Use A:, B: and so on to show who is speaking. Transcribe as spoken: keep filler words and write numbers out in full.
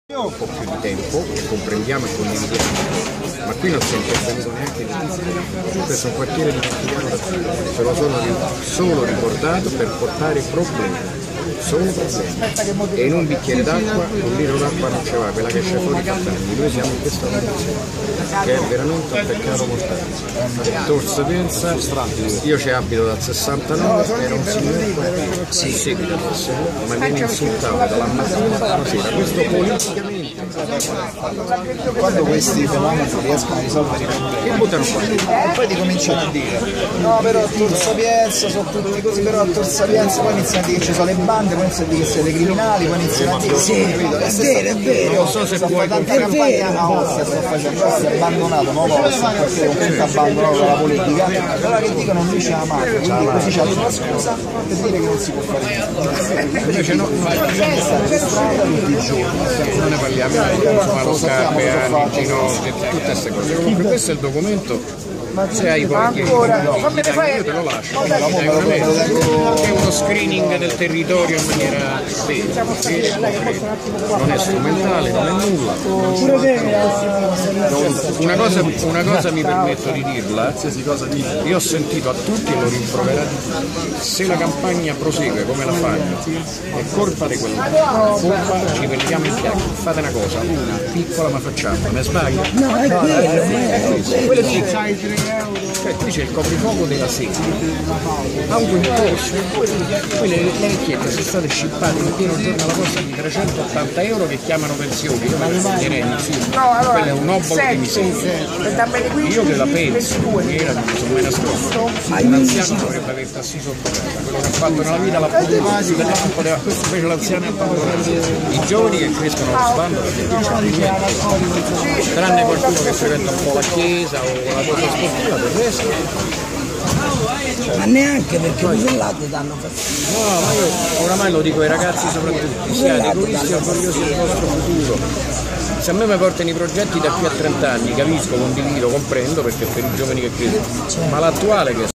A: Un po' più di tempo, che comprendiamo e condividiamo, ma qui non si è intervenuto neanche in Italia. Questo è un quartiere di Partigiano d'Azione, se lo sono solo ricordato per portare problemi, solo problemi. E in un bicchiere d'acqua, un litro d'acqua non ce va, quella che esce fuori fa danni. Noi siamo in questa condizione, che è veramente un peccato mortale. Torso pensa, io ci abito dal sessantanove, era un signore quartiere, sì, seguito adesso, ma viene insultato dalla mattina alla sera, questo politicamente.
B: Quando questi fenomeni riescono a risolvere i problemi,
A: che buttano fuori
B: e poi ti cominciano a dire no però a Tor Sapienza sono tutti così, però a Tor Sapienza poi iniziano a dire che ci sono le bande, poi iniziano a dire che siete criminali, poi iniziano a dire
C: sì, è vero, è vero,
A: non so se puoi
B: tanta campagna a Ostia sto facendo, Ostia è abbandonato, non Ostia, perché è completamente abbandonato dalla politica, allora che dicono non dice la mafia, quindi così c'è una scusa per dire che non si può fare niente.
A: invece no,
B: Stare in strada tutti i giorni,
A: non ne parliamo, Malo Scarpe, Anni, Ginocchio, tutte queste cose. Comunque questo è il documento. Se hai qualche idea, io te lo lascio, è uno screening del territorio in maniera vera, non è strumentale, non è nulla. Una cosa, una cosa mi permetto di dirla, io ho sentito a tutti e l'ho rimproverati, se la campagna prosegue come la fanno è colpa di quello, colpa ci prendiamo in piaccia, fate una cosa, una piccola ma facciamo, ne sbaglio?
C: no, è quello,
A: Quello sì. Cioè qui c'è il coprifuoco della sera, autoimposto, poi le, le vecchiette sono state scippate in pieno giorno alla costa di trecentottanta euro che chiamano pensioni, io me ne direi sì, quello è un obbligo di miseria. Io che la penso, era, non mi sono mai nascosto, un anziano dovrebbe aver tassi sotto casa, quello che ha fatto nella vita l'ha potuto, non poteva, questo invece l'anziano è abbandonato. I giovani che crescono lo sbando perché non c'è più niente, tranne qualcuno che frequenta un po' la chiesa o la cosa sportiva, per il resto.
C: ma neanche perché i villati danno fastidio.
A: No, ma io oramai lo dico ai ragazzi soprattutto, siate egoisti e orgogliosi del vostro futuro. Se a me mi portano i progetti da qui a trenta anni, capisco, condivido, comprendo perché per i giovani che crescono, ma l'attuale che